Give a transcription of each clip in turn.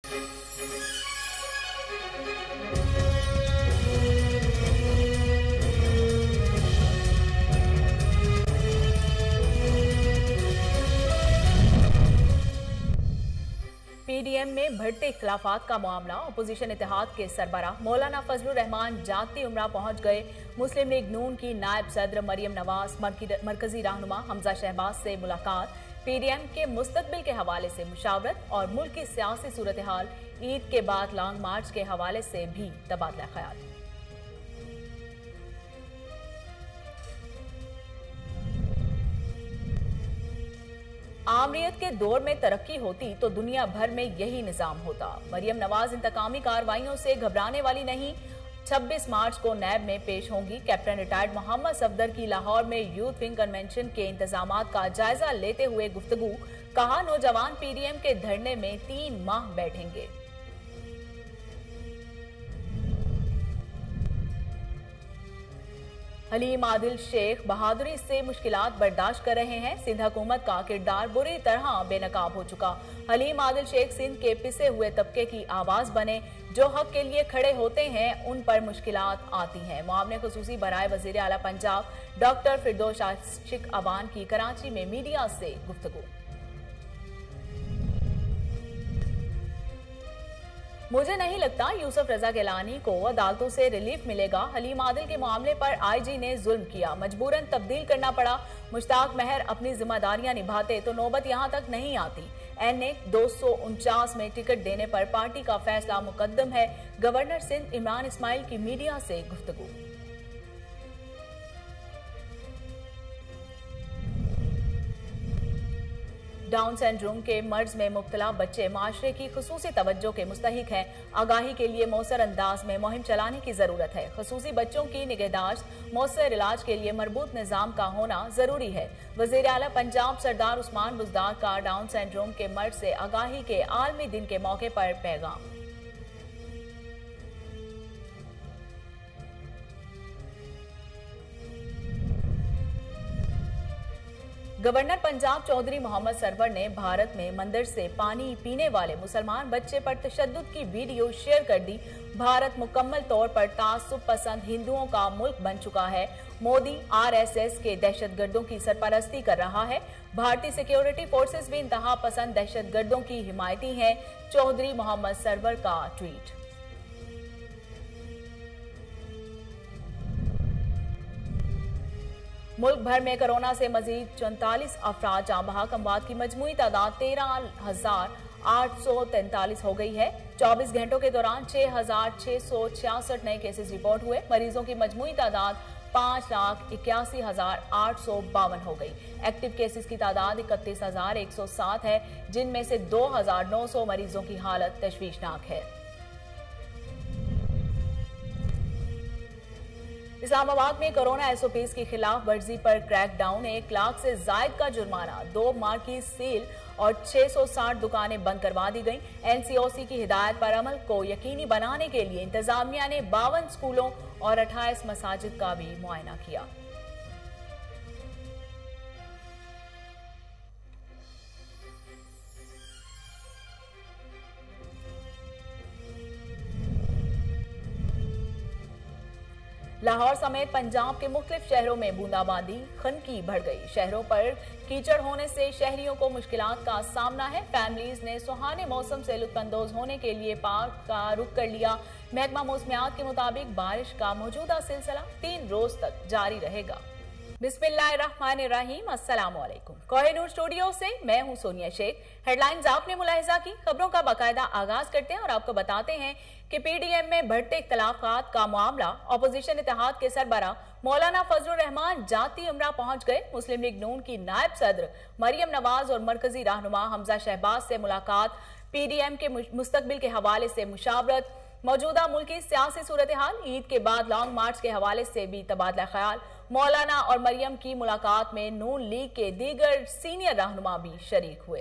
PDM में बढ़ते इख्तिलाफात का मामला, अपोजिशन इत्तेहाद के सरबराह मौलाना फजलुर रहमान जाती उम्रा पहुंच गए। मुस्लिम लीग नून की नायब सदर मरियम नवाज, मरकजी रहनुमा हमजा शहबाज से मुलाकात, पीडीएम के मुस्तकबिल के हवाले से मुशावरत और मुल्क की सियासी सूरत हाल, ईद के बाद लॉन्ग मार्च के हवाले से भी तबादला ख्याल। आमरीत के दौर में तरक्की होती तो दुनिया भर में यही निजाम होता। मरियम नवाज इंतकामी कार्रवाइयों से घबराने वाली नहीं। 26 मार्च को नैब में पेश होंगी। कैप्टन रिटायर्ड मोहम्मद सफदर की लाहौर में यूथ विंग कन्वेंशन के इंतजामात का जायजा लेते हुए गुफ्तगू, कहा नौजवान पीडीएम के धरने में 3 माह बैठेंगे। हलीम आदिल शेख बहादुरी से मुश्किलात बर्दाश्त कर रहे हैं। सिंध हुकूमत का किरदार बुरी तरह बेनकाब हो चुका। हलीम आदिल शेख सिंध के पिसे हुए तबके की आवाज बने। जो हक के लिए खड़े होते हैं उन पर मुश्किलात आती हैं। मुआवने खुसूसी बराए वजीर आला पंजाब डॉक्टर फिरदौस आशिक अवान की कराची में मीडिया से गुफ्तगू। मुझे नहीं लगता यूसुफ रजा गिलानी को अदालतों से रिलीफ मिलेगा। हलीम आदिल के मामले पर आईजी ने जुल्म किया, मजबूरन तब्दील करना पड़ा। मुश्ताक महर अपनी जिम्मेदारियां निभाते तो नौबत यहां तक नहीं आती। एनए 249 में टिकट देने पर पार्टी का फैसला मुकद्दम है। गवर्नर सिंध इमरान इस्माइल की मीडिया से गुफ्तगू। डाउन सिंड्रोम के मर्ज में मुब्तला बच्चे माशरे की खुसूसी तवज्जो के मुस्तहिक हैं। आगाही के लिए मौसर अंदाज में मुहिम चलाने की जरूरत है। खुसूसी बच्चों की निगहदाश्त, मौसर इलाज के लिए मरबूत निजाम का होना जरूरी है। वजीर आला पंजाब सरदार उस्मान बुज़दार का डाउन सिंड्रोम के मर्ज से आगाही के आलमी दिन के मौके पर पैगाम। गवर्नर पंजाब चौधरी मोहम्मद सरवर ने भारत में मंदिर से पानी पीने वाले मुसलमान बच्चे पर तशद्दुद की वीडियो शेयर कर दी। भारत मुकम्मल तौर पर तासुब पसंद हिंदुओं का मुल्क बन चुका है। मोदी आरएसएस के दहशतगर्दों की सरपरस्ती कर रहा है। भारतीय सिक्योरिटी फोर्सेस भी इंतहा पसंद दहशतगर्दों की हिमायती हैं। चौधरी मोहम्मद सरवर का ट्वीट। मुल्क भर में कोरोना से मजीद 44 अफराद जाँ बहक। अमवात की मजमूई तादाद 13,843 हो गई है। 24 घंटों के दौरान 6,666 नए केसेस रिपोर्ट हुए। मरीजों की मजमूई तादाद 5,81,852 हो गई। एक्टिव केसेस की तादाद 31,107 है, जिनमें से 2,900 मरीजों की हालत तशवीशनाक है। इस्लामाबाद में कोरोना एसओपीज की खिलाफ वर्जी पर क्रैकडाउन। 1 लाख से जायद का जुर्माना, 2 मार्की सील और 660 दुकानें बंद करवा दी गई। एनसीओसी की हिदायत पर अमल को यकीनी बनाने के लिए इंतजामिया ने 52 स्कूलों और 28 मसाजिद का भी मुआयना किया। लाहौर समेत पंजाब के मुख्तलिफ शहरों में बूंदाबांदी खनकी बढ़ गई। शहरों पर कीचड़ होने से शहरियों को मुश्किलात का सामना है। फैमिलीज ने सुहाने मौसम से लुत्फानंदोज होने के लिए पार्क का रुख कर लिया। महकमा मौसमियात के मुताबिक बारिश का मौजूदा सिलसिला 3 रोज तक जारी रहेगा। बिस्मिल्लाहिर्रहमानिर्रहीम, अस्सलाम वालेकुम। कोहिनूर स्टूडियो से मैं हूं सोनिया शेख। हेडलाइंस आपने मुलाहिजा की, खबरों का बाकायदा आगाज करते हैं और आपको बताते हैं कि पीडीएम में बढ़ते इख्तिलाफात का मामला, अपोजिशन इत्तेहाद के सरबराह मौलाना फजलुर रहमान जाती उम्रा पहुंच गए। मुस्लिम लीग नून की नायब सदर मरियम नवाज और मरकजी रहनुमा हमजा शहबाज से मुलाकात, पीडीएम के मुस्तकबिल के हवाले से मुशावरत, मौजूदा मुल्की सियासी सूरत हाल, ईद के बाद लॉन्ग मार्च के हवाले से भी तबादला ख्याल। मौलाना और मरियम की मुलाकात में नून लीग के दीगर सीनियर रहनुमा भी शरीक हुए।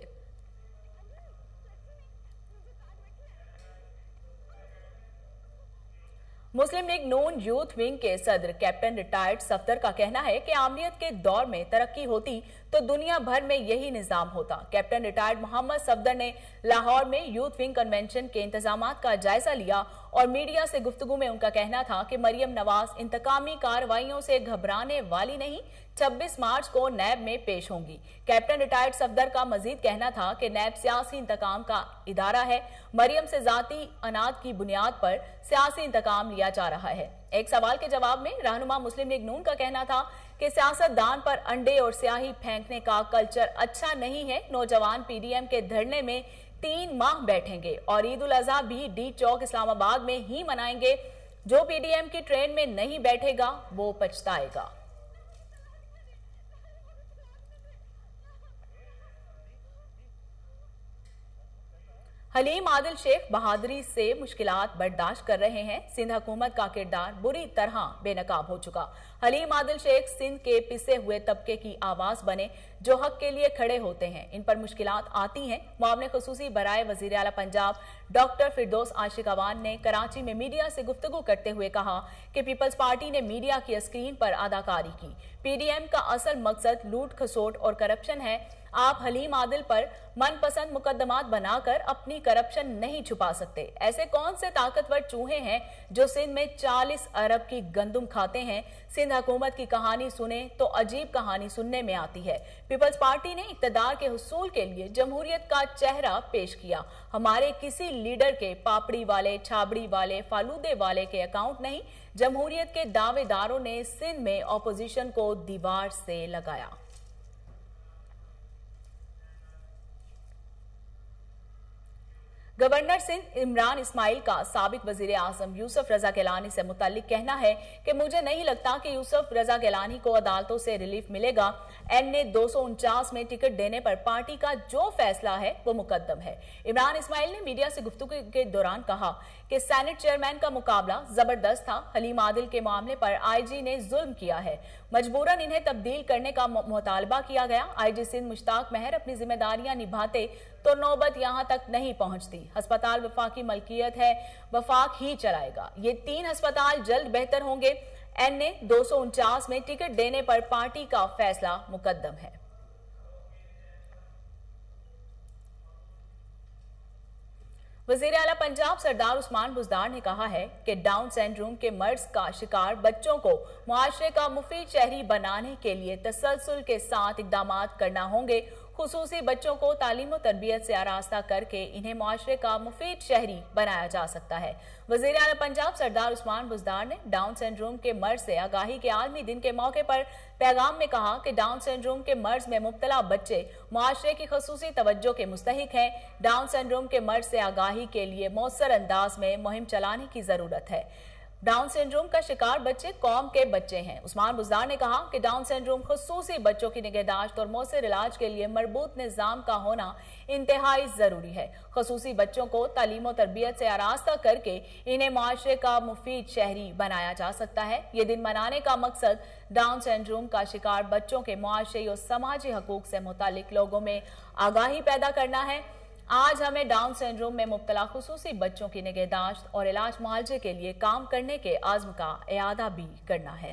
मुस्लिम लीग नून यूथ विंग के सदर कैप्टन रिटायर्ड सफदर का कहना है कि आमरीत के दौर में तरक्की होती तो दुनिया भर में यही निजाम होता। कैप्टन रिटायर्ड मोहम्मद सफदर ने लाहौर में यूथ विंग कन्वेंशन के इंतजामात का जायजा लिया और मीडिया से गुफ्तगू में उनका कहना था कि मरियम नवाज इंतकामी कार्रवाइयों से घबराने वाली नहीं, 26 मार्च को नैब में पेश होंगी। कैप्टन रिटायर्ड सफदर का मजीद कहना था कि नैब सियासी इंतकाम का इदारा है, मरियम से जाती अनाद की बुनियाद पर सियासी इंतकाम लिया जा रहा है। एक सवाल के जवाब में रहनुमा मुस्लिम लीग नून का कहना था कि सियासतदान पर अंडे और स्याही फेंकने का कल्चर अच्छा नहीं है। नौजवान पीडीएम के धरने में 3 माह बैठेंगे और ईद उल अजहा भी डी चौक इस्लामाबाद में ही मनाएंगे। जो पीडीएम की ट्रेन में नहीं बैठेगा वो पछताएगा। हलीम आदिल शेख बहादुरी से मुश्किलात बर्दाश्त कर रहे हैं। सिंध हुकूमत का किरदार बुरी तरह बेनकाब हो चुका। हलीम आदिल शेख सिंध के पिसे हुए तबके की आवाज बने जो हक के लिए खड़े होते हैं। इन पर मुश्किलात आती हैं। मामले खुसूसी बराए वजीर आला पंजाब डॉक्टर फिरदौस आशिक अवान ने कराची में मीडिया से गुफ्तगू करते हुए कहा कि पीपल्स पार्टी ने मीडिया की स्क्रीन पर अदाकारी की। पीडीएम का असल मकसद लूट खसोट और करप्शन है। आप हलीम आदिल पर मनपसंद मुकदमात बनाकर अपनी करप्शन नहीं छुपा सकते। ऐसे कौन से ताकतवर चूहे हैं जो सिंध में 40 अरब की गंदुम खाते हैं। सिंध हुकूमत की कहानी सुने तो अजीब कहानी सुनने में आती है। पीपल्स पार्टी ने इक्तदार के हुसूल के लिए जमहूरियत का चेहरा पेश किया। हमारे किसी लीडर के पापड़ी वाले, छाबड़ी वाले, फालूदे वाले के अकाउंट नहीं। जमहूरियत के दावेदारों ने सिंध में ऑपोजिशन को दीवार से लगाया। गवर्नर सिंध इमरान इस्माइल का साबिक वजीर आजम यूसुफ रजा गिलानी से मुताल्लिक कहना है कि मुझे नहीं लगता कि यूसुफ रजा गिलानी को अदालतों से रिलीफ मिलेगा। एनए 249 में टिकट देने पर पार्टी का जो फैसला है वो मुकद्दम है। इमरान इस्माइल ने मीडिया से गुफ्तगू के दौरान कहा कि सेनेट चेयरमैन का मुकाबला जबरदस्त था। हलीम आदिल के मामले पर आईजी ने जुल्म किया है, मजबूरन इन्हें तब्दील करने का मुतालबा किया गया। आईजी सिंध मुश्ताक महर अपनी जिम्मेदारियां निभाते तो नौबत यहां तक नहीं पहुंचती। अस्पताल वफाकी मलकियत है, वफाक ही चलाएगा। ये 3 अस्पताल जल्द बेहतर होंगे। एनए 249 में टिकट देने पर पार्टी का फैसला मुकद्दम है। वजीर आला पंजाब सरदार उस्मान बुज़दार ने कहा है कि डाउन सिंड्रोम के मर्ज का शिकार बच्चों को मुआशरे का मुफीद शहरी बनाने के लिए तसलसल के साथ इकदाम करना होंगे। खुसूसी बच्चों को तालीम और तरबियत से आरास्ता करके इन्हें मुआशरे का मुफीद शहरी बनाया जा सकता है। वज़ीर आला पंजाब सरदार उस्मान बुज़दार ने डाउन सिंड्रोम के मर्ज से आगाही के आलमी दिन के मौके पर पैगाम में कहा कि डाउन सिंड्रोम के मर्ज में मुब्तला बच्चे मुआशरे की खुसूसी तवज्जो के मुस्तहिक हैं। डाउन सिंड्रोम के मर्ज से आगाही के लिए मौसर अंदाज में मुहिम चलाने की जरूरत है। डाउन सिंड्रोम का शिकार बच्चे कौम के बच्चे हैं। उस्मान बुज़दार ने कहा कि डाउन सिंड्रोम खुसूसी बच्चों की निगहदाश्त और मौसर इलाज के लिए मरबूत निज़ाम का होना इंतहाई जरूरी है। खुसूसी बच्चों को तालीम और तरबियत से आरास्ता करके इन्हें मुआशरे का मुफीद शहरी बनाया जा सकता है। ये दिन मनाने का मकसद डाउन सिंड्रोम का शिकार बच्चों के मुआशरी और समाजी हकूक से मुतालिक लोगों में आगाही पैदा करना है। आज हमें डाउन सिंड्रोम में मुब्तला खुसूसी बच्चों की निगहदाश्त और इलाज मुआलजे के लिए काम करने के आज़्म का इआदा भी करना है।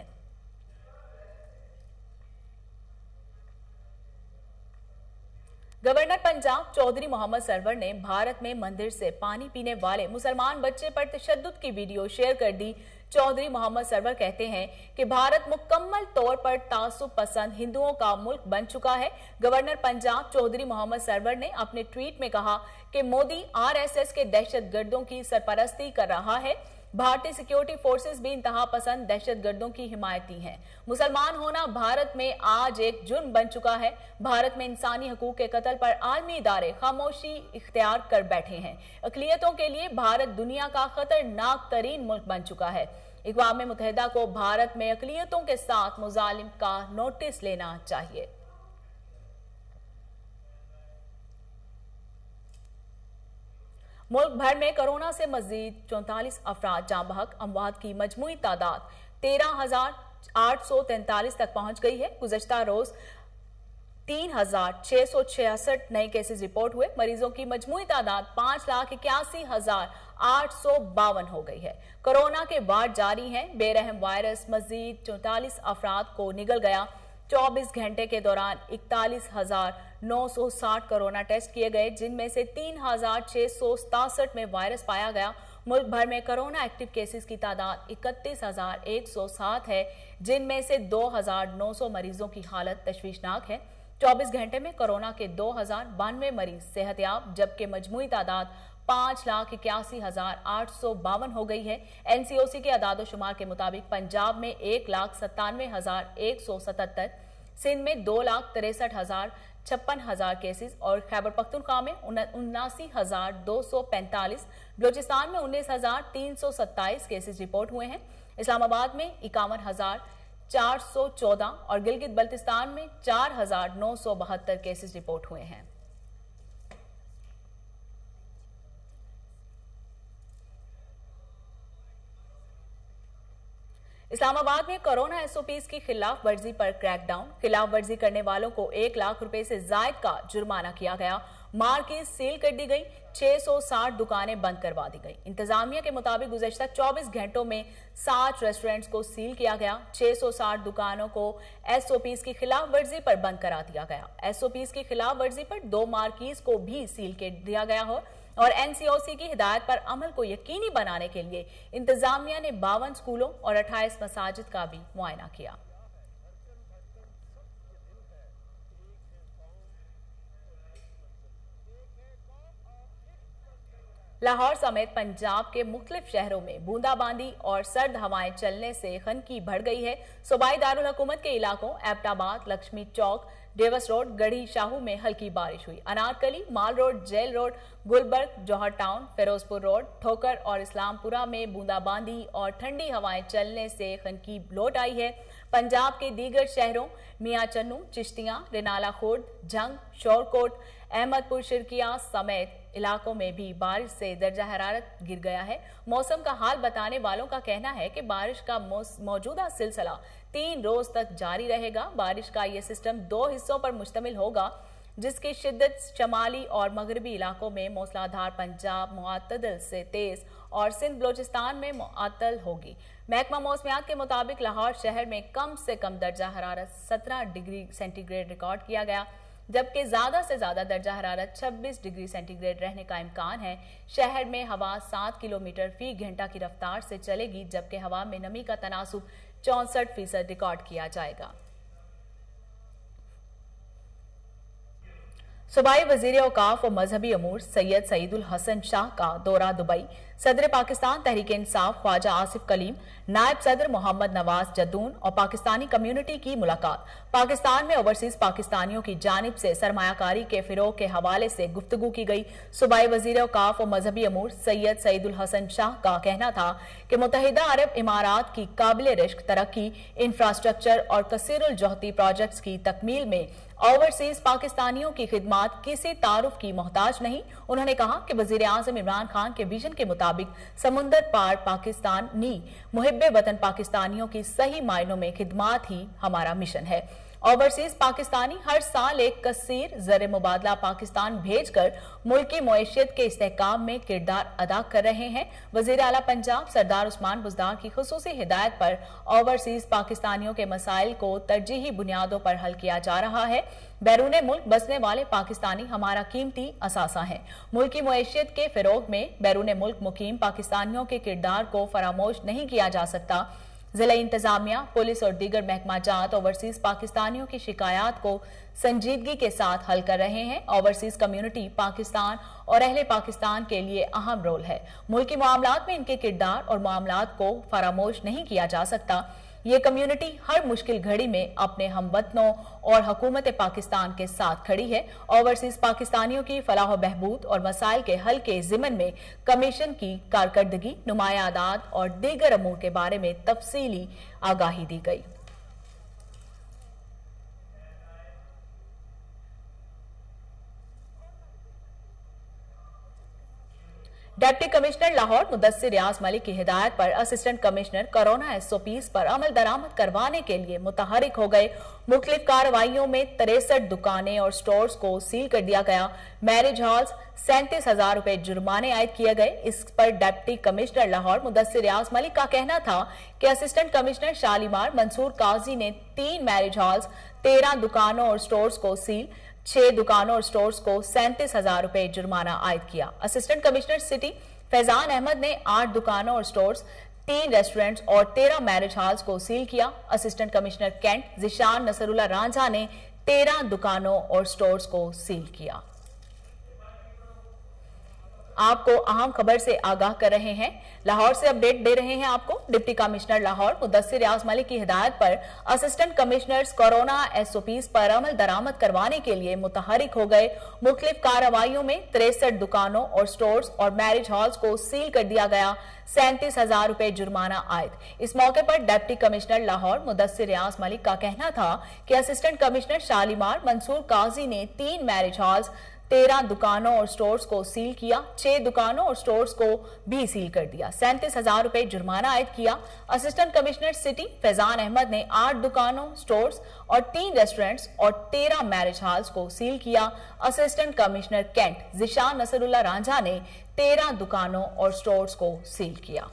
गवर्नर पंजाब चौधरी मोहम्मद सरवर ने भारत में मंदिर से पानी पीने वाले मुसलमान बच्चे पर तशद्दुद की वीडियो शेयर कर दी। चौधरी मोहम्मद सरवर कहते हैं कि भारत मुकम्मल तौर पर तासुब पसंद हिंदुओं का मुल्क बन चुका है। गवर्नर पंजाब चौधरी मोहम्मद सरवर ने अपने ट्वीट में कहा कि मोदी आरएसएस के दहशतगर्दों की सरपरस्ती कर रहा है। भारतीय सिक्योरिटी फोर्सेस भी इंतहा पसंद दहशतगर्दों की हिमायती हैं। मुसलमान होना भारत में आज एक जुर्म बन चुका है। भारत में इंसानी हकूक के कत्ल पर आलमी इदारे खामोशी इख्तियार कर बैठे हैं। अक़लियतों के लिए भारत दुनिया का खतरनाक तरीन मुल्क बन चुका है। अक़वाम मुत्तहिदा को भारत में अक़लियतों के साथ मुजालिम का नोटिस लेना चाहिए। मुल्क भर में कोरोना से मजीद 44 अफराद जाँ बहक, अमवात की मजमूई तादाद 13,843 तक पहुंच गई है। गुज़श्ता रोज 3,666 नए केसेस रिपोर्ट हुए। मरीजों की मजमूई तादाद 5,81,852 हो गई है। कोरोना के वार जारी हैं। बेरहम वायरस मजीद 44 अफराद को निगल गया। 24 घंटे के दौरान 41,960 कोरोना टेस्ट किए गए, जिनमें से 3,667 में वायरस पाया गया। मुल्क भर में कोरोना एक्टिव केसेस की तादाद 31,107 है, जिनमें से 2,900 मरीजों की हालत तशवीशनाक है। 24 घंटे में कोरोना के 2,092 मरीज सेहतयाब, जबकि मजमूई तादाद 5,81,852 हो गई है। एनसीओसी के अदाद-ओ-शुमार के मुताबिक पंजाब में 1,97,177, सिंध में 2,63,56 केसेस और खैबर पख्तूनख्वा में 79,245, बलूचिस्तान में 19,327 केसेस रिपोर्ट हुए हैं। इस्लामाबाद में 51,414 और गिलगित बल्तिस्तान में 4,972 केसेस रिपोर्ट हुए हैं। इस्लामाबाद में कोरोना एसओपीज की खिलाफ वर्जी पर क्रैकडाउन। खिलाफ वर्जी करने वालों को 1 लाख रुपए से जायद का जुर्माना किया गया। मार्केट सील कर दी गई, 660 दुकानें बंद करवा दी गई। इंतजामिया के मुताबिक गुज़श्ता 24 घंटों में 60 रेस्टोरेंट्स को सील किया गया। 660 दुकानों को एसओपीज की खिलाफ वर्जी पर बंद करा दिया गया। एसओपीज की खिलाफ वर्जी पर 2 मार्केट को भी सील कर दिया गया हो और एनसीओसी की हिदायत पर अमल को यकीनी बनाने के लिए इंतजामिया ने 52 स्कूलों और 28 मसाजिद का भी मुआयना किया। लाहौर समेत पंजाब के मुख्तलिफ शहरों में बूंदाबांदी और सर्द हवाएं चलने से खनकी बढ़ गई है। सूबाई दारुल हुकूमत के इलाकों एबटाबाद, लक्ष्मी चौक, डेवस रोड, गढ़ी शाहू में हल्की बारिश हुई। Anarkali, mall road, jail road, Gulberg, Johar town, Ferozepur road, Thokar और इस्लामपुरा में बूंदाबांदी और ठंडी हवाएं चलने से खनकी लौट आई है। पंजाब के दीगर शहरों मियां चन्नू, चिश्तियां, रिनाला खुर्द, झंग, शोरकोट, अहमदपुर शिरकिया समेत इलाकों में भी बारिश से दर्जा हरारत गिर गया है। मौसम का हाल बताने वालों का कहना है कि बारिश का मौजूदा सिलसिला 3 रोज तक जारी रहेगा। बारिश का यह सिस्टम 2 हिस्सों पर मुश्तमिल होगा, जिसकी शिद्दत शमाली और मगरबी इलाकों में मूसलाधार, पंजाब मुअत्तदल से तेज और सिंध बलोचिस्तान में मुअत्तल होगी। महकमा मौसमियात के मुताबिक लाहौर शहर में कम से कम दर्जा हरारत 17 डिग्री सेंटीग्रेड रिकॉर्ड किया गया, जबकि ज्यादा से ज्यादा दर्जा हरारत 26 डिग्री सेंटीग्रेड रहने का इम्कान है। शहर में हवा 7 किलोमीटर फी घंटा की रफ्तार से चलेगी, जबकि हवा में नमी का तनासुब 64% रिकॉर्ड किया जाएगा। सूबाई वजीर औकाफ और मजहबी अमूर सैयद सईदुल हसन शाह का दौरा दुबई। सदर पाकिस्तान तहरीक इंसाफ ख्वाजा आसिफ कलीम, नायब सदर मोहम्मद नवाज जद्दून और पाकिस्तानी कम्युनिटी की मुलाकात। पाकिस्तान में ओवरसीज पाकिस्तानियों की जानिब से सरमायाकारी के फिरोग के हवाले से गुफ्तगू की गई। सूबाई वजीर औकाफ और मजहबी अमूर सैयद सईदुल हसन शाह का कहना था कि मुत्तहिदा अरब इमारात की काबिल रिश्क तरक्की, इंफ्रास्ट्रक्चर और कसीरुल जोहती प्रोजेक्ट्स की तकमील में ओवरसीज पाकिस्तानियों की खिदमात किसी तारुफ की मोहताज नहीं। उन्होंने कहा कि वजीर आजम इमरान खान के विजन के मुताबिक समुंदर पार पाकिस्तानी मुहिब्बे वतन पाकिस्तानियों की सही मायनों में खिदमात ही हमारा मिशन है। ओवरसीज पाकिस्तानी हर साल एक कसीर ज़र मुबादला पाकिस्तान भेजकर मुल्की मईशत के इस्तेहकाम में किरदार अदा कर रहे हैं। वजीर आला पंजाब सरदार उस्मान बुज़दार की खुसूसी हिदायत पर ओवरसीज पाकिस्तानियों के मसाइल को तरजीही बुनियादों पर हल किया जा रहा है। बैरून मुल्क बसने वाले पाकिस्तानी हमारा कीमती असासा है। मुल्की मईशत के फिरोग में बैरून मुल्क मुकीम पाकिस्तानियों के किरदार को फरामोश नहीं किया जा सकता। जिला इंतजामिया, पुलिस और दीगर महकमा जात ओवरसीज पाकिस्तानियों की शिकायत को संजीदगी के साथ हल कर रहे हैं। ओवरसीज कम्युनिटी पाकिस्तान और अहले पाकिस्तान के लिए अहम रोल है। मुल्की मामलात में इनके किरदार और मामलात को फरामोश नहीं किया जा सकता। ये कम्युनिटी हर मुश्किल घड़ी में अपने हमवतनों और हुकूमत पाकिस्तान के साथ खड़ी है। ओवरसीज पाकिस्तानियों की फलाह बहबूद और मसाइल के हल के जिम्मन में कमीशन की कारकर्दगी, नुमाया आदात और दीगर अमूर के बारे में तफसीली आगाही दी गई। डिप्टी कमिश्नर लाहौर मुदस्सिर रियाज मलिक की हिदायत पर असिस्टेंट कमिश्नर कोरोना एसओपीज पर अमल दरामद करवाने के लिए मुतहरिक हो गए। मुख्तलिफ कार्रवाइयों में 63 दुकानें और स्टोर्स को सील कर दिया गया। मैरिज हॉल्स 37,000 रुपए जुर्माने आयद किए गए। इस पर डिप्टी कमिश्नर लाहौर मुदस्सिर रियाज मलिक का कहना था कि असिस्टेंट कमिश्नर शालीमार मंसूर काजी ने 3 मैरिज हॉल्स, 13 दुकानों और स्टोर्स को सील, 6 दुकानों और स्टोर्स को 37,000 रुपए जुर्माना आयद किया। Assistant commissioner city Faizan Ahmad ने 8 दुकानों और स्टोर्स, 3 रेस्टोरेंट्स और 13 मैरिज हॉल्स को सील किया। Assistant commissioner cantt Zeeshan Nasrullah Ranjha ने 13 दुकानों और स्टोर्स को सील किया। आपको अहम खबर से आगाह कर रहे हैं, लाहौर से अपडेट दे रहे हैं आपको। डिप्टी कमिश्नर लाहौर मुदस्सिर रियाज मलिक की हिदायत पर असिस्टेंट कमिश्नर्स कोरोना एसओपीज पर अमल दरामद करवाने के लिए मुतहरिक हो गए। मुख्तलिफ कार्रवाइयों में 63 दुकानों और स्टोर्स और मैरिज हॉल्स को सील कर दिया गया। 37,000 रुपए जुर्माना आयद। इस मौके पर डिप्टी कमिश्नर लाहौर मुदस्सिर रियाज मलिक का कहना था कि असिस्टेंट कमिश्नर शालीमार मंसूर काजी ने 3 मैरिज हॉल्स, 13 दुकानों और स्टोर्स को सील किया, 6 दुकानों और स्टोर्स को भी सील कर दिया। 37,000 रुपए जुर्माना आयद किया। Assistant commissioner city Faizan Ahmad ने 8 दुकानों, स्टोर्स और 3 रेस्टोरेंट्स और 13 मैरिज हॉल्स को सील किया। Assistant commissioner cantt Zeeshan Nasrullah Ranjha ने 13 दुकानों और स्टोर्स को सील किया।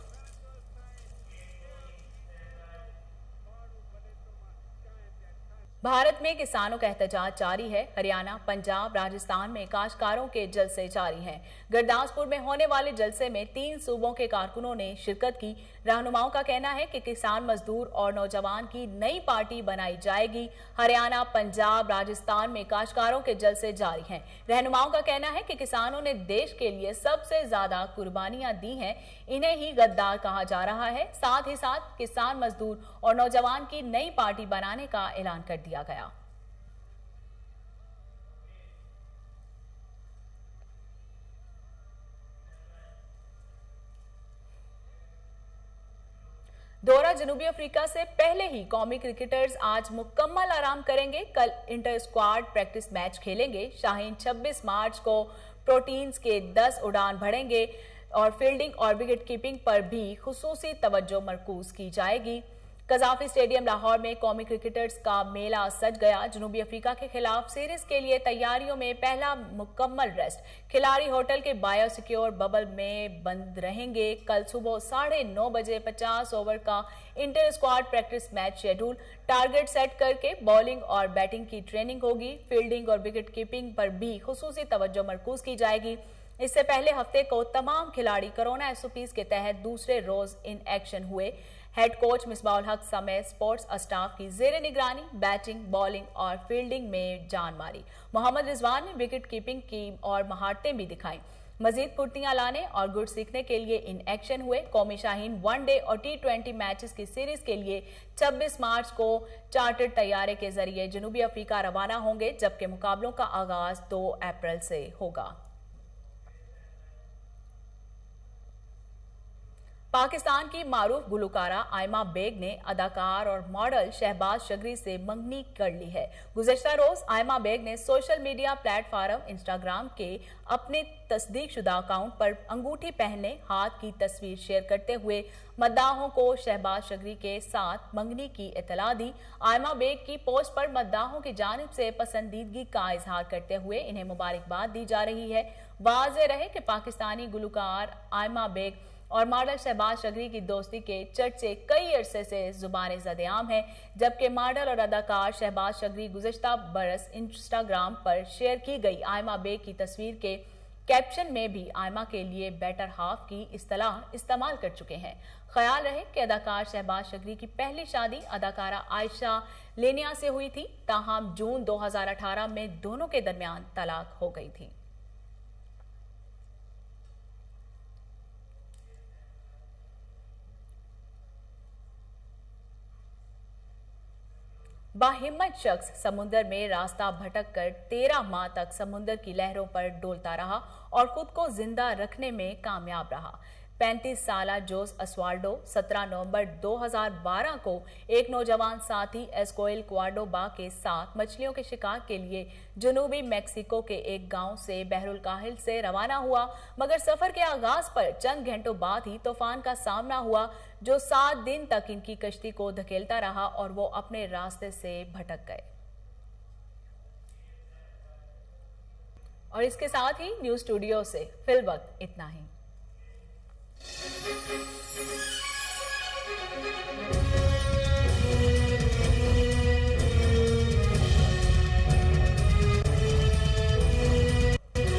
भारत में किसानों का एहतजाज जारी है। हरियाणा, पंजाब, राजस्थान में काश्तकारों के जलसे जारी हैं। गुरदासपुर में होने वाले जलसे में 3 सूबों के कारकुनों ने शिरकत की। रहनुमाओं का कहना है कि किसान, मजदूर और नौजवान की नई पार्टी बनाई जाएगी। हरियाणा, पंजाब, राजस्थान में काश्तकारों के जलसे जारी हैं। रहनुमाओं का कहना है कि किसानों ने देश के लिए सबसे ज्यादा कुर्बानियां दी हैं, इन्हें ही गद्दार कहा जा रहा है। साथ ही साथ किसान, मजदूर और नौजवान की नई पार्टी बनाने का ऐलान कर दिया गया। दौरा जनूबी अफ्रीका से पहले ही कौमी क्रिकेटर्स आज मुकम्मल आराम करेंगे। कल इंटर स्क्वाड प्रैक्टिस मैच खेलेंगे। शाहीन 26 मार्च को प्रोटीन्स के 10 उड़ान भरेंगे और फील्डिंग और विकेट कीपिंग पर भी खुसूसी तवज्जो मरकूज की जाएगी। कजाफी स्टेडियम लाहौर में कौमी क्रिकेटर्स का मेला सज गया। जनूबी अफ्रीका के खिलाफ सीरीज के लिए तैयारियों में पहला मुकम्मल रेस्ट। खिलाड़ी होटल के बायोसिक्योर बबल में बंद रहेंगे। कल सुबह 9:30 बजे 50 ओवर का inter squad practice match schedule. Target set करके बॉलिंग और बैटिंग की ट्रेनिंग होगी। फील्डिंग और विकेट कीपिंग पर भी खुसूसी तवज्जो मरकूज की जाएगी। इससे पहले हफ्ते को तमाम खिलाड़ी कोरोना एसओपीज के तहत दूसरे रोज इन एक्शन हुए। हेड कोच मिसबाउल हक समेत स्पोर्ट्स स्टाफ की जेर निगरानी बैटिंग, बॉलिंग और फील्डिंग में जान मारी। मोहम्मद रिजवान ने विकेट कीपिंग की और महारतें भी दिखाई। मजीद फुर्तियां लाने और गुर सीखने के लिए इन एक्शन हुए। कौमी शाहीन वनडे और T20 मैचेस की सीरीज के लिए 26 मार्च को चार्टर्ड तैयारे के जरिए जनूबी अफ्रीका रवाना होंगे, जबकि मुकाबलों का आगाज 2 अप्रैल से होगा। पाकिस्तान की मारूफ गुलकारा आयमा बेग ने अदाकार और मॉडल शहबाज शगरी से मंगनी कर ली है। गुज़श्ता रोज आयमा बेग ने सोशल मीडिया प्लेटफॉर्म इंस्टाग्राम के अपने तस्दीकशुदा अकाउंट पर अंगूठी पहने हाथ की तस्वीर शेयर करते हुए मद्दाहों को शहबाज शगरी के साथ मंगनी की इत्तला दी। आयमा बेग की पोस्ट पर मद्दाहों की जानिब से पसंदीदगी का इजहार करते हुए इन्हें मुबारकबाद दी जा रही है। वाज़ेह रहे कि पाकिस्तानी गुलकार आयमा बेग और मॉडल शहबाज शगरी की दोस्ती के चर्चे कई अरसे से जुबान ज़द-ए-आम है, जबकि मॉडल और अदाकार शहबाज शगरी गुज़श्ता बरस इंस्टाग्राम पर शेयर की गई आयमा बेग की तस्वीर के कैप्शन में भी आयमा के लिए बेटर हाफ की इस्तेलाह इस्तेमाल कर चुके हैं। ख्याल रहे कि अदाकार शहबाज शगरी की पहली शादी अदाकारा आयशा लेनिया से हुई थी, ताहम जून 2018 में दोनों के दरमियान तलाक हो गई थी। बाहिम्मत शख्स समुद्र में रास्ता भटक कर 13 माह तक समुद्र की लहरों पर डोलता रहा और खुद को जिंदा रखने में कामयाब रहा। 35 साला जोस अस्वाल्डो 17 नवंबर 2012 को एक नौजवान साथी एस्कोइल क्वार्डोबा के साथ मछलियों के शिकार के लिए जनूबी मेक्सिको के एक गांव से बहरुल काहिल से रवाना हुआ, मगर सफर के आगाज पर चंद घंटों बाद ही तूफान का सामना हुआ जो 7 दिन तक इनकी कश्ती को धकेलता रहा और वो अपने रास्ते से भटक गए। और इसके साथ ही न्यूज स्टूडियो से फिलवक्त इतना ही।